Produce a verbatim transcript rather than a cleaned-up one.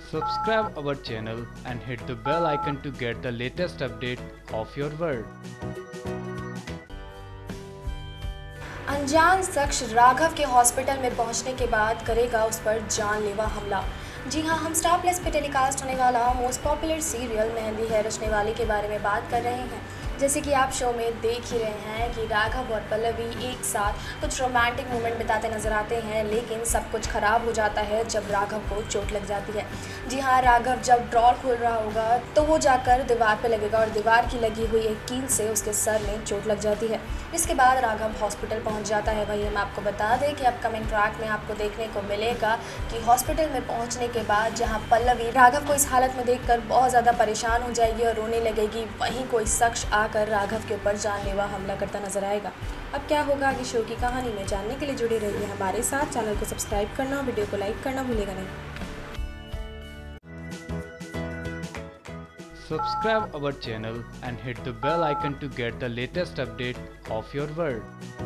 Subscribe our channel and hit the bell icon to get the latest update of your world. अनजान शख्स राघव के hospital में पहुंचने के बाद करेगा उस पर जानलेवा हमला। जी हां, हम स्टार प्लस पे टेलीकास्ट होने वाला मोस्ट पॉपुलर सीरियल मेहंदी है रचने वाली के बारे में बात कर रहे हैं। जैसे कि आप शो में देख ही रहे हैं कि राघव और पल्लवी एक साथ कुछ रोमांटिक मोमेंट बिताते नजर आते हैं, लेकिन सब कुछ खराब हो जाता है जब राघव को चोट लग जाती है। जी हाँ, राघव जब ड्रॉर खोल रहा होगा तो वो जाकर दीवार पे लगेगा और दीवार की लगी हुई एक कील से उसके सर में चोट लग जाती है। इसके बाद राघव हॉस्पिटल पहुंच जाता है। वही हम आपको बता दें कि अपकमिंग ट्रैक में आपको देखने को मिलेगा कि हॉस्पिटल में पहुंचने के बाद जहां पल्लवी राघव को इस हालत में देखकर बहुत ज़्यादा परेशान हो जाएगी और रोने लगेगी, वहीं कोई शख्स आकर राघव के ऊपर जानलेवा हमला करता नजर आएगा। अब क्या होगा आगे शो की कहानी में जानने के लिए जुड़े रहिए हमारे साथ। चैनल को सब्सक्राइब करना, वीडियो को लाइक करना भूलेगा नहीं। Subscribe our channel and hit the bell icon to get the latest update of your world.